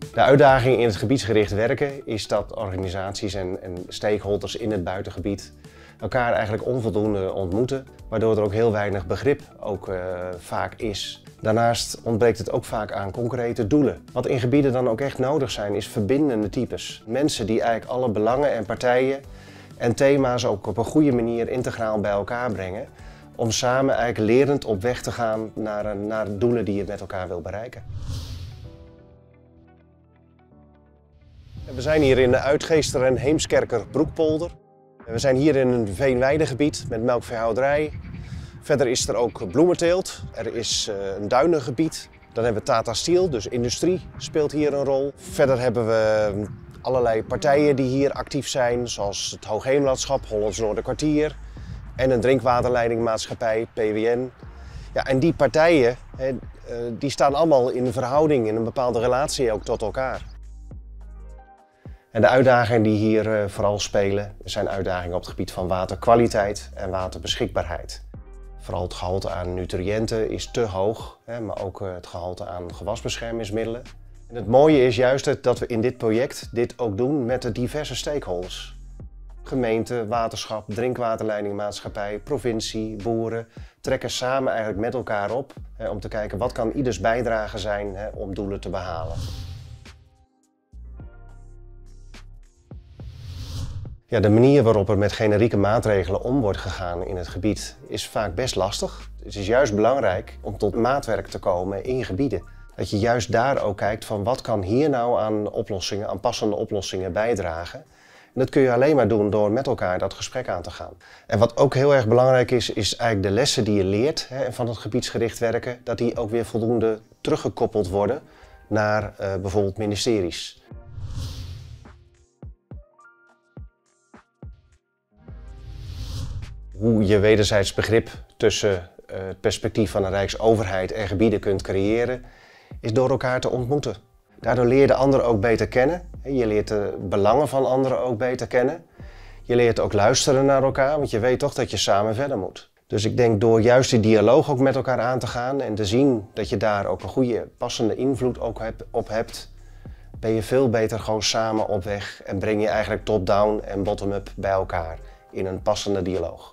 De uitdaging in het gebiedsgericht werken is dat organisaties en stakeholders in het buitengebied elkaar eigenlijk onvoldoende ontmoeten, waardoor er ook heel weinig begrip vaak is. Daarnaast ontbreekt het ook vaak aan concrete doelen. Wat in gebieden dan ook echt nodig zijn, is verbindende types. Mensen die eigenlijk alle belangen en partijen en thema's ook op een goede manier integraal bij elkaar brengen, om samen eigenlijk lerend op weg te gaan naar doelen die je met elkaar wil bereiken. We zijn hier in de Uitgeester en Heemskerker Broekpolder. We zijn hier in een veenweidegebied met melkveehouderij. Verder is er ook bloementeelt. Er is een duinengebied. Dan hebben we Tata Steel, dus industrie speelt hier een rol. Verder hebben we allerlei partijen die hier actief zijn, zoals het Hoogheemlandschap, Hollands Noorderkwartier en een drinkwaterleidingmaatschappij, PWN. Ja, en die partijen die staan allemaal in verhouding, in een bepaalde relatie ook tot elkaar. En de uitdagingen die hier vooral spelen zijn uitdagingen op het gebied van waterkwaliteit en waterbeschikbaarheid. Vooral het gehalte aan nutriënten is te hoog, maar ook het gehalte aan gewasbeschermingsmiddelen. En het mooie is juist dat we in dit project dit ook doen met de diverse stakeholders. Gemeente, waterschap, drinkwaterleidingmaatschappij, provincie, boeren trekken samen eigenlijk met elkaar op om te kijken wat kan ieders bijdrage zijn om doelen te behalen. Ja, de manier waarop er met generieke maatregelen om wordt gegaan in het gebied is vaak best lastig. Het is juist belangrijk om tot maatwerk te komen in gebieden. Dat je juist daar ook kijkt van wat kan hier nou aan oplossingen, aan passende oplossingen bijdragen. En dat kun je alleen maar doen door met elkaar dat gesprek aan te gaan. En wat ook heel erg belangrijk is eigenlijk de lessen die je leert van het gebiedsgericht werken, dat die ook weer voldoende teruggekoppeld worden naar bijvoorbeeld ministeries. Hoe je wederzijds begrip tussen het perspectief van de Rijksoverheid en gebieden kunt creëren, is door elkaar te ontmoeten. Daardoor leer je de ander ook beter kennen. Je leert de belangen van anderen ook beter kennen. Je leert ook luisteren naar elkaar, want je weet toch dat je samen verder moet. Dus ik denk door juist die dialoog ook met elkaar aan te gaan en te zien dat je daar ook een goede, passende invloed ook op hebt, ben je veel beter gewoon samen op weg en breng je eigenlijk top-down en bottom-up bij elkaar in een passende dialoog.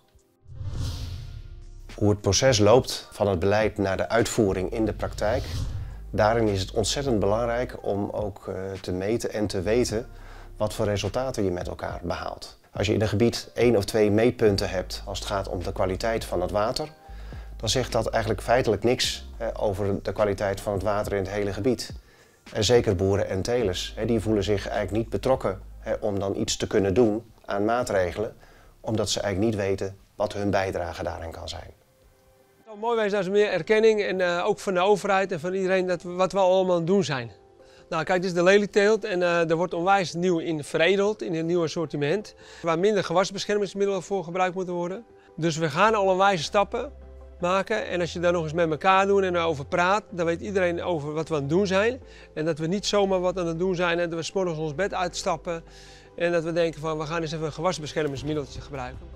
Hoe het proces loopt van het beleid naar de uitvoering in de praktijk, daarin is het ontzettend belangrijk om ook te meten en te weten wat voor resultaten je met elkaar behaalt. Als je in een gebied 1 of 2 meetpunten hebt als het gaat om de kwaliteit van het water, dan zegt dat eigenlijk feitelijk niks over de kwaliteit van het water in het hele gebied. En zeker boeren en telers, die voelen zich eigenlijk niet betrokken om dan iets te kunnen doen aan maatregelen, omdat ze eigenlijk niet weten wat hun bijdrage daarin kan zijn. Het zou mooi zijn als er meer erkenning en ook van de overheid en van iedereen wat we allemaal aan het doen zijn. Nou kijk, dit is de lelieteelt en er wordt onwijs nieuw in veredeld in een nieuw assortiment. Waar minder gewasbeschermingsmiddelen voor gebruikt moeten worden. Dus we gaan al een wijze stappen maken en als je daar nog eens met elkaar doet en erover praat, dan weet iedereen over wat we aan het doen zijn. En dat we niet zomaar wat aan het doen zijn en dat we 's morgens ons bed uitstappen en dat we denken van we gaan eens even een gewasbeschermingsmiddeltje gebruiken.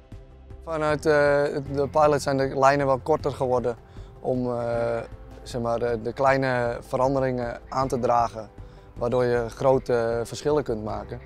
Vanuit de pilot zijn de lijnen wel korter geworden om zeg maar, de kleine veranderingen aan te dragen, waardoor je grote verschillen kunt maken.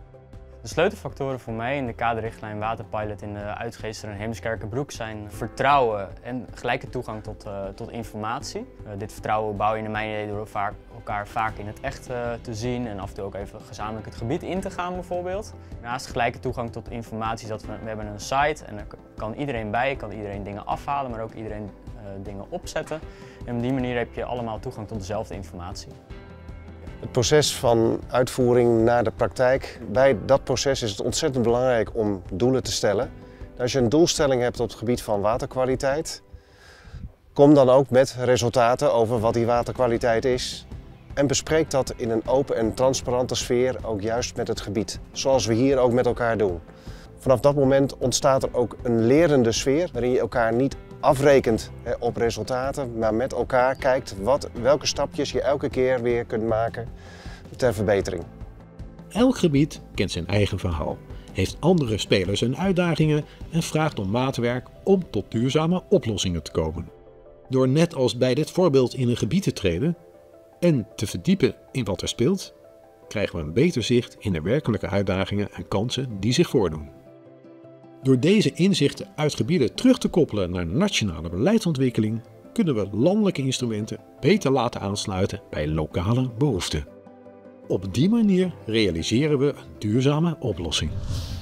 De sleutelfactoren voor mij in de kaderrichtlijn Waterpilot in de Uitgeester en Heemskerkerbroek zijn vertrouwen en gelijke toegang tot informatie. Dit vertrouwen bouw je naar mijn idee door elkaar vaak in het echt te zien en af en toe ook even gezamenlijk het gebied in te gaan bijvoorbeeld. Naast gelijke toegang tot informatie is dat we hebben een site en daar kan iedereen bij, kan iedereen dingen afhalen, maar ook iedereen dingen opzetten. En op die manier heb je allemaal toegang tot dezelfde informatie. Het proces van uitvoering naar de praktijk, bij dat proces is het ontzettend belangrijk om doelen te stellen. Als je een doelstelling hebt op het gebied van waterkwaliteit, kom dan ook met resultaten over wat die waterkwaliteit is. En bespreek dat in een open en transparante sfeer, ook juist met het gebied, zoals we hier ook met elkaar doen. Vanaf dat moment ontstaat er ook een lerende sfeer, waarin je elkaar niet afrekent op resultaten, maar met elkaar kijkt welke stapjes je elke keer weer kunt maken ter verbetering. Elk gebied kent zijn eigen verhaal, heeft andere spelers en uitdagingen en vraagt om maatwerk om tot duurzame oplossingen te komen. Door net als bij dit voorbeeld in een gebied te treden, en te verdiepen in wat er speelt, krijgen we een beter zicht in de werkelijke uitdagingen en kansen die zich voordoen. Door deze inzichten uit gebieden terug te koppelen naar nationale beleidsontwikkeling, kunnen we landelijke instrumenten beter laten aansluiten bij lokale behoeften. Op die manier realiseren we een duurzame oplossing.